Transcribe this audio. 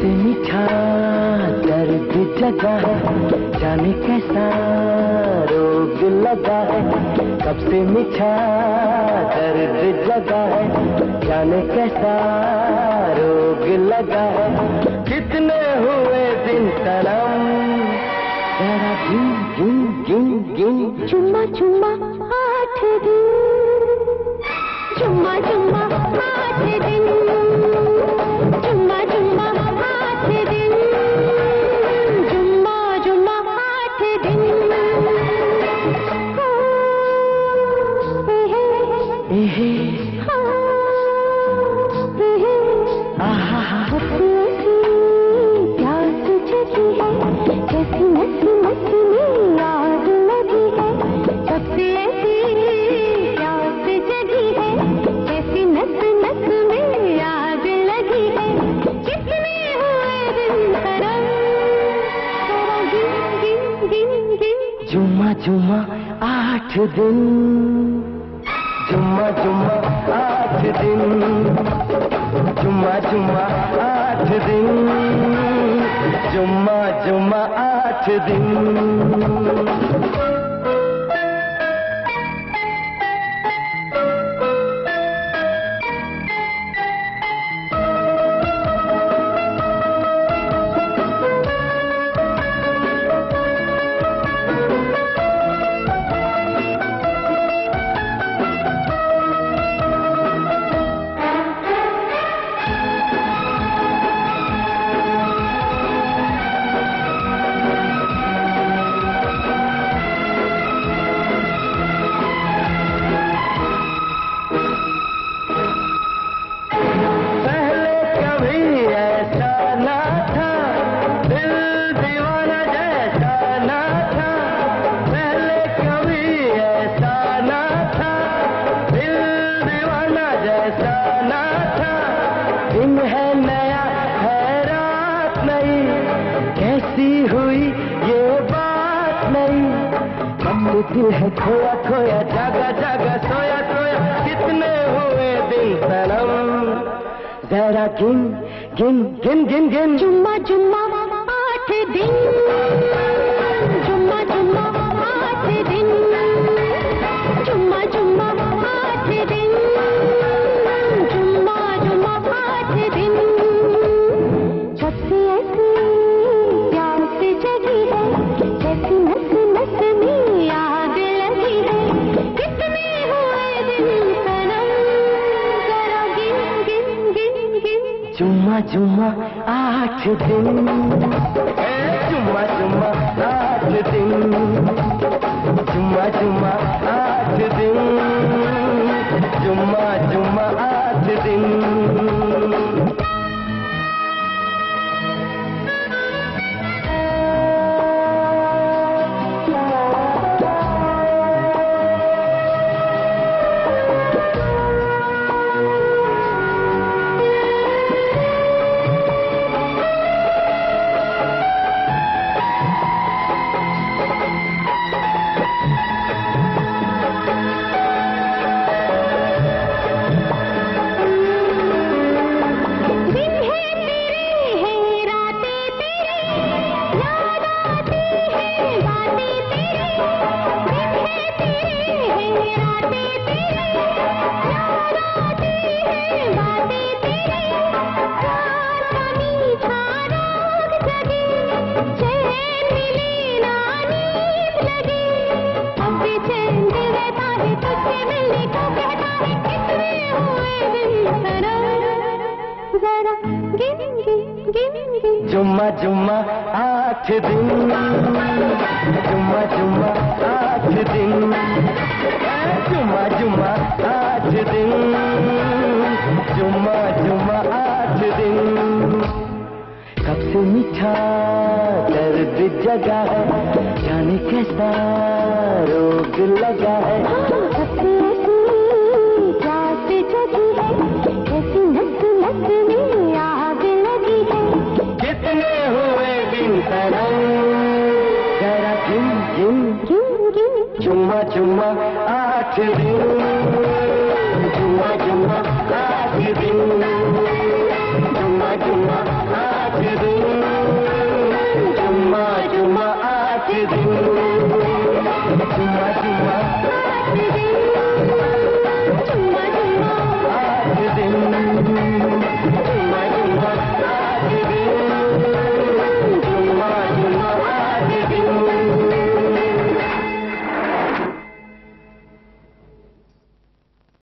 से मीठा दर्द जगा है, जाने कैसा रोग लगा है। कब से मीठा दर्द जगा है, जाने कैसा रोग लगा है। कितने हुए दिन सनम, जरा गिन गिन गिन गिन। चुम्मा चुम्मा 8 दिन, चुम्मा चुम्मा 8 दिन, चुम्मा चुम्मा 8 दिन, चुम्मा चुम्मा 8 दिन। प्यास जगी है, कैसी नस नस में आग लगी है। सबसे ऐसी प्यास जगी है, कैसी नस नस में आग लगी है। कितने हुए दिन करम, जरा गिन गिन गिन गिन। जुम्मा जुम्मा 8 दिन, जुम्मा जुम्मा 8 दिन, जुम्मा जुम्मा 8 दिन, जुम्मा जुम्मा 8 दिन। दिन है नया है रात नहीं, कैसी हुई ये बात नहीं। कब दिल है खोया खोया, जागा जागा सोया सोया। कितने हुए दिन सनम, जरा गिन गिन गिन गिन गिन। जुम्मा जुम्मा 8 दिन, जुम्मा जुम्मा 8 दिन, जुम्मा जुम्मा 8 दिन, जुम्मा जुम्मा 8 दिन। सबसे ऐसी प्यास जगी है, जैसी नस नस में आग लगी है। कितने हुए दिन सनम, जरा गिन गिन गिन गिन। जुम्मा जुम्मा 8 दिन, जुम्मा जुम्मा 8 दिन, जुम्मा जुम्मा 8 दिन, जुम्मा जुम्मा 8 दिन। जुम्मा जुम्मा 8 दिन, जुम्मा जुम्मा 8 दिन, जुम्मा जुम्मा 8 दिन, जुम्मा जुम्मा 8 दिन। कब से मीठा दर्द जगा है, जाने कैसा रोग लगा है। सबसे ऐसी प्यास जगी है, कैसी नस नस में आग लगी है। कितने हुए दिन सनम, जरा गिन गिन गिन गिन। जुम्मा जुम्मा 8 दिन, जुम्मा जुम्मा 8 दिन, जुम्मा जुम्मा 8 आज